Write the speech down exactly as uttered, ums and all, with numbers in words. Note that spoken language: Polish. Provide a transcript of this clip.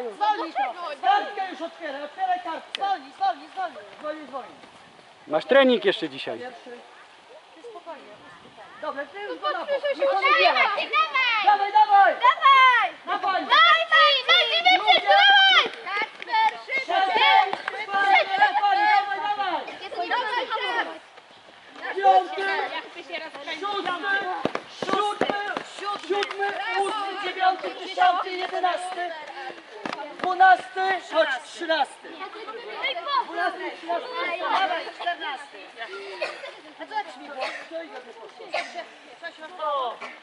już. Zwolnij to. Kartkę już otwieraj, otwieraj kartkę. Zwolnij, zwolnij, zwolnij. Zwolnij, zwolnij. Masz trening jeszcze dzisiaj. Pierwszy. Ty spokojnie. Dobra, ty już go na bok. Podpiszę się, Niech on ubiera. Dawaj! Dawaj, dawaj! Dawaj! Dawaj! Dawaj, Marcin, Marcin, dawaj! Kasper, szybko! Dawaj, dawaj, dawaj! Piąty, siódmy, siódmy, siódmy, ósmy, dziewiąty, dziesiąty, jedenasty, dwunasty, chodź, trzynasty. Dwunasty, trzynasty, Dawaj, czternasty. A co tak śmigło? o,